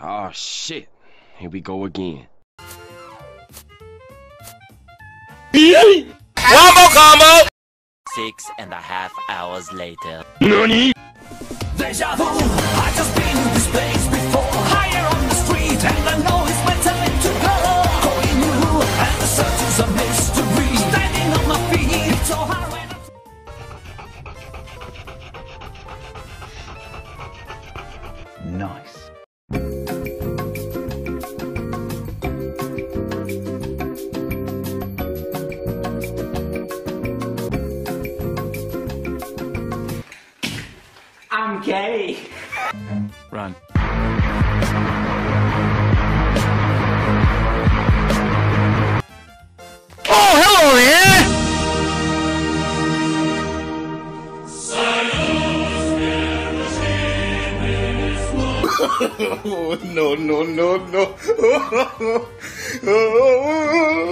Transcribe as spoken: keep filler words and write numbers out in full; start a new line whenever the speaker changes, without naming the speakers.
Oh shit. Here we go again. One more combo!
Six and a half hours later.
Nani?
Deja vu, I just been in this place before. Higher on the street, and I know it's my time to go. Going new, and the search is a mystery. Standing on my feet, so hard when I'm... Nice. I'm gay.
Run.
Oh, hello there!
Oh, no, no, no, no.